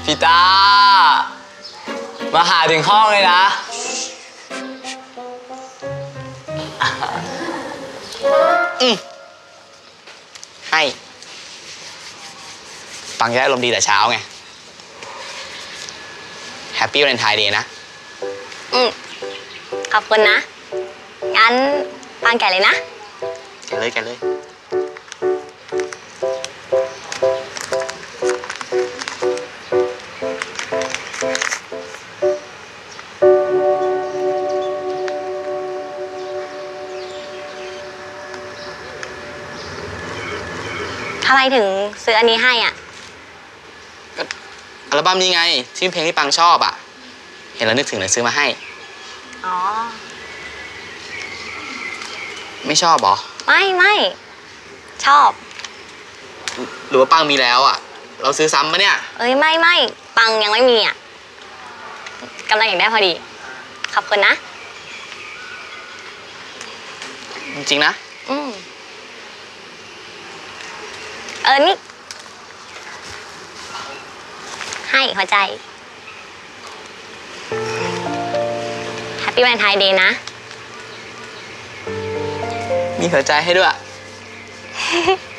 พี่ตามาหาถึงห้องเลยนะให้ปังจะได้อารมณ์ดีแต่เช้าไงแฮปปี้วาเลนไทน์เดย์นะขอบคุณนะงั้นปังแกะเลยนะแกะเลยแกะเลยทำไมถึงซื้ออันนี้ให้อ่ะก็อัลบั้มนี้ไงที่เพลงที่ปังชอบอ่ะเห็นแล้วนึกถึงเลยซื้อมาให้อ๋อไม่ชอบหรอไม่ชอบหรือว่าปังมีแล้วอ่ะเราซื้อซ้ำปะเนี่ยไม่ปังยังไม่มีอ่ะกำลังอยากได้พอดีขอบคุณนะจริงๆนะนี่ให้หัวใจแฮปปี้วาเลนไทน์เดย์นะมีหัวใจให้ด้วย